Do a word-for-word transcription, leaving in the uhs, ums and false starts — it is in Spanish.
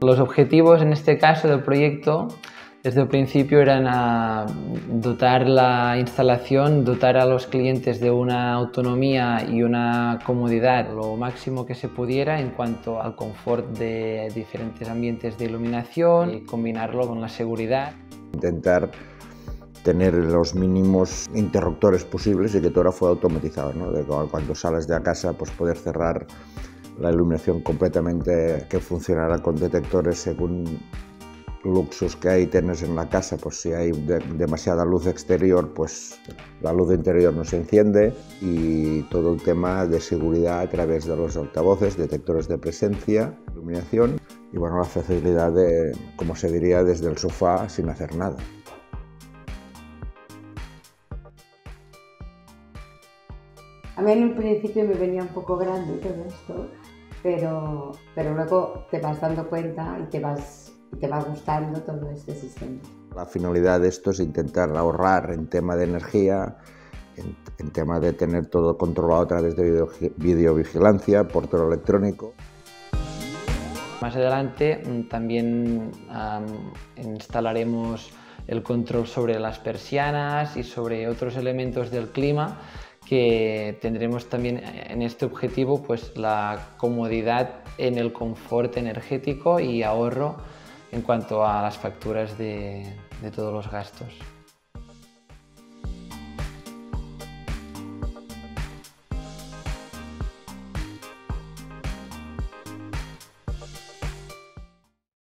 Los objetivos en este caso del proyecto desde el principio eran a dotar la instalación, dotar a los clientes de una autonomía y una comodidad lo máximo que se pudiera en cuanto al confort de diferentes ambientes de iluminación y combinarlo con la seguridad. Intentar tener los mínimos interruptores posibles y que todo fuera automatizado, ¿no? De cuando sales de la casa, pues poder cerrar la iluminación completamente, que funcionara con detectores según luxos que hay tienes en la casa. Pues si hay de, demasiada luz exterior, pues la luz interior no se enciende, y todo el tema de seguridad a través de los altavoces, detectores de presencia, iluminación y bueno, la facilidad de, como se diría, desde el sofá sin hacer nada. A mí en un principio me venía un poco grande todo esto, pero, pero luego te vas dando cuenta y te, vas, y te va gustando todo este sistema. La finalidad de esto es intentar ahorrar en tema de energía, en, en tema de tener todo controlado a través de video, videovigilancia, portero electrónico. Más adelante también um, instalaremos el control sobre las persianas y sobre otros elementos del clima, que tendremos también en este objetivo pues la comodidad en el confort energético y ahorro en cuanto a las facturas de, de todos los gastos.